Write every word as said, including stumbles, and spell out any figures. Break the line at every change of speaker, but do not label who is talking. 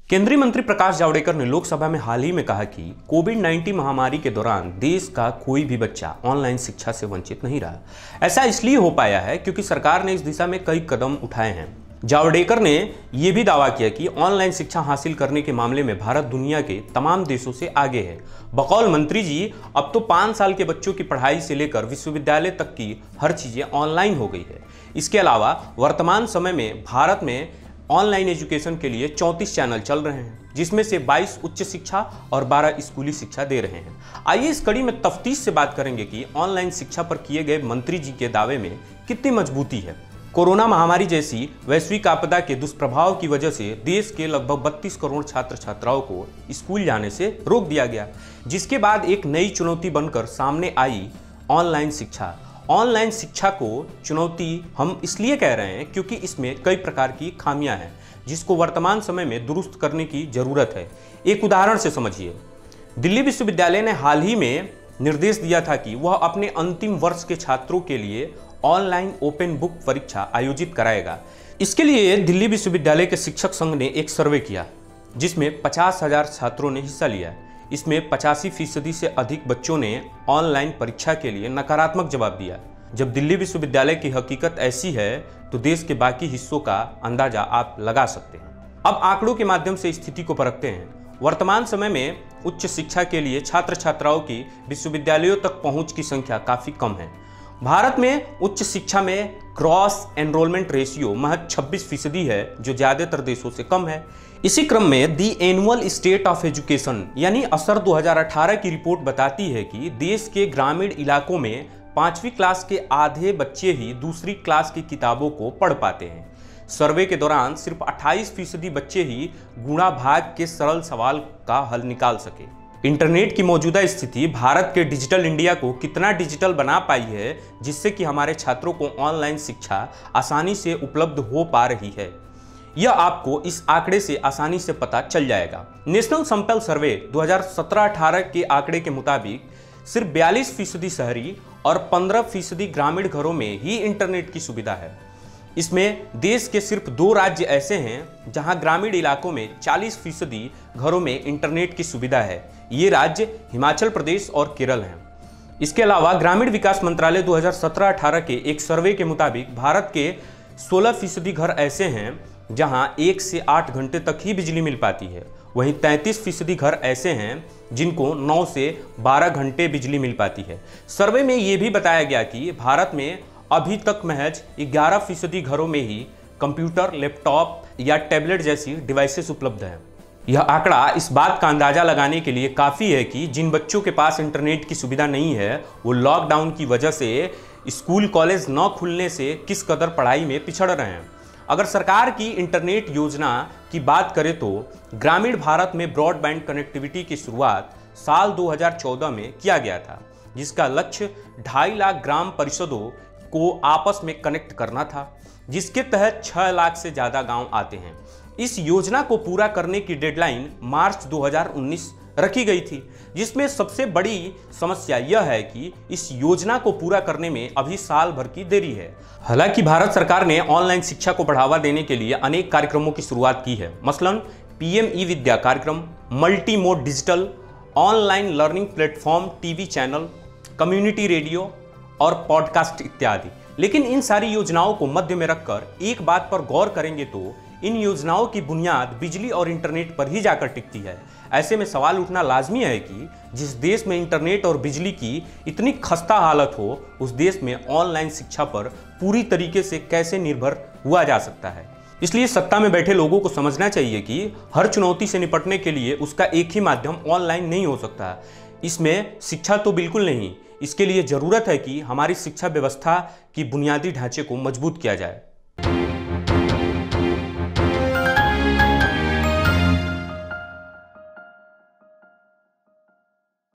केंद्रीय मंत्री प्रकाश जावड़ेकर ने लोकसभा में हाल ही में कहा कि कोविड उन्नीस महामारी के दौरान देश का कोई भी बच्चा ऑनलाइन शिक्षा से वंचित नहीं रहा। ऐसा इसलिए हो पाया है क्योंकि सरकार ने इस दिशा में कई कदम उठाए हैं। जावड़ेकर ने यह भी दावा किया कि ऑनलाइन शिक्षा हासिल करने के मामले में भारत दुनिया के तमाम देशों से आगे है। बकौल मंत्री जी, अब तो पाँच साल के बच्चों की पढ़ाई से लेकर विश्वविद्यालय तक की हर चीजें ऑनलाइन हो गई है। इसके अलावा वर्तमान समय में भारत में ऑनलाइन एजुकेशन के लिए चौंतीस चैनल चल रहे हैं, जिसमें से बाईस उच्च शिक्षा और बारह स्कूली शिक्षा दे रहे हैं। आइए इस कड़ी में तफ्तीश से बात करेंगे कि ऑनलाइन शिक्षा पर किए गए मंत्री जी के दावे में कितनी मजबूती है। कोरोना महामारी जैसी वैश्विक आपदा के दुष्प्रभाव की वजह से देश के लगभग बत्तीस करोड़ छात्र छात्राओं को स्कूल जाने से रोक दिया गया, जिसके बाद एक नई चुनौती बनकर सामने आई ऑनलाइन शिक्षा। ऑनलाइन शिक्षा को चुनौती हम इसलिए कह रहे हैं क्योंकि इसमें कई प्रकार की खामियां हैं, जिसको वर्तमान समय में दुरुस्त करने की जरूरत है। एक उदाहरण से समझिए। दिल्ली विश्वविद्यालय ने हाल ही में निर्देश दिया था कि वह अपने अंतिम वर्ष के छात्रों के लिए ऑनलाइन ओपन बुक परीक्षा आयोजित कराएगा। इसके लिए दिल्ली विश्वविद्यालय के शिक्षक संघ ने एक सर्वे किया, जिसमें पचास हजार छात्रों ने हिस्सा लिया। इसमें पचासी फीसदी से अधिक बच्चों ने ऑनलाइन परीक्षा के लिए नकारात्मक जवाब दिया। जब दिल्ली विश्वविद्यालय की हकीकत ऐसी है तो देश के बाकी हिस्सों का अंदाजा आप लगा सकते हैं। अब आंकड़ों के माध्यम से स्थिति को परखते हैं। वर्तमान समय में उच्च शिक्षा के लिए छात्र छात्राओं की विश्वविद्यालयों तक पहुंच की संख्या काफी कम है। भारत में उच्च शिक्षा में क्रॉस एनरोलमेंट रेशियो महज छब्बीस फीसदी है, जो ज्यादातर देशों से कम है। इसी क्रम में the annual state of education यानी असर दो हज़ार अठारह की रिपोर्ट बताती है कि देश के ग्रामीण इलाकों में पांचवी क्लास के आधे बच्चे ही दूसरी क्लास की किताबों को पढ़ पाते हैं। सर्वे के दौरान सिर्फ अट्ठाईस फीसदी बच्चे ही गुणा भाग के सरल सवाल का हल निकाल सके। इंटरनेट की मौजूदा स्थिति भारत के डिजिटल इंडिया को कितना डिजिटल बना पाई है, जिससे कि हमारे छात्रों को ऑनलाइन शिक्षा आसानी से उपलब्ध हो पा रही है, यह आपको इस आंकड़े से आसानी से पता चल जाएगा। नेशनल सैंपल सर्वे दो हज़ार सत्रह अठारह के आंकड़े के मुताबिक सिर्फ बयालीस फीसदी शहरी और पंद्रह फीसदी ग्रामीण घरों में ही इंटरनेट की सुविधा है। इसमें देश के सिर्फ दो राज्य ऐसे हैं जहां ग्रामीण इलाकों में चालीस फीसदी घरों में इंटरनेट की सुविधा है। ये राज्य हिमाचल प्रदेश और केरल हैं। इसके अलावा ग्रामीण विकास मंत्रालय दो हज़ार सत्रह अठारह के एक सर्वे के मुताबिक भारत के सोलह फीसदी घर ऐसे हैं जहां एक से आठ घंटे तक ही बिजली मिल पाती है। वहीं तैंतीस फीसदी घर ऐसे हैं जिनको नौ से बारह घंटे बिजली मिल पाती है। सर्वे में यह भी बताया गया कि भारत में अभी तक महज ग्यारह फीसदी घरों में ही कंप्यूटर, लैपटॉप या टैबलेट जैसी डिवाइसेस उपलब्ध हैं। यह आंकड़ा इस बात का अंदाजा लगाने के लिए काफ़ी है कि जिन बच्चों के पास इंटरनेट की सुविधा नहीं है, वो लॉकडाउन की वजह से स्कूल कॉलेज न खुलने से किस कदर पढ़ाई में पिछड़ रहे हैं। अगर सरकार की इंटरनेट योजना की बात करें तो ग्रामीण भारत में ब्रॉडबैंड कनेक्टिविटी की शुरुआत साल दो हज़ार चौदह में किया गया था, जिसका लक्ष्य ढाई लाख ग्राम परिषदों को आपस में कनेक्ट करना था, जिसके तहत छह लाख से ज़्यादा गांव आते हैं। इस योजना को पूरा करने की डेडलाइन मार्च दो हज़ार उन्नीस रखी गई थी, जिसमें सबसे बड़ी समस्या यह है कि इस योजना को पूरा करने में अभी साल भर की देरी है। हालांकि भारत सरकार ने ऑनलाइन शिक्षा को बढ़ावा देने के लिए अनेक कार्यक्रमों की शुरुआत की है। मसलन पीएम ई विद्या कार्यक्रम, multi mode digital, online learning platform, TV channel, community radio और पॉडकास्ट इत्यादि। लेकिन इन सारी योजनाओं को मध्य में रखकर एक बात पर गौर करेंगे तो इन योजनाओं की बुनियाद बिजली और इंटरनेट पर ही जाकर टिकती है। ऐसे में सवाल उठना लाजमी है कि जिस देश में इंटरनेट और बिजली की इतनी खस्ता हालत हो, उस देश में ऑनलाइन शिक्षा पर पूरी तरीके से कैसे निर्भर हुआ जा सकता है। इसलिए सत्ता में बैठे लोगों को समझना चाहिए कि हर चुनौती से निपटने के लिए उसका एक ही माध्यम ऑनलाइन नहीं हो सकता। इसमें शिक्षा तो बिल्कुल नहीं। इसके लिए जरूरत है कि हमारी शिक्षा व्यवस्था की बुनियादी ढांचे को मजबूत किया जाए।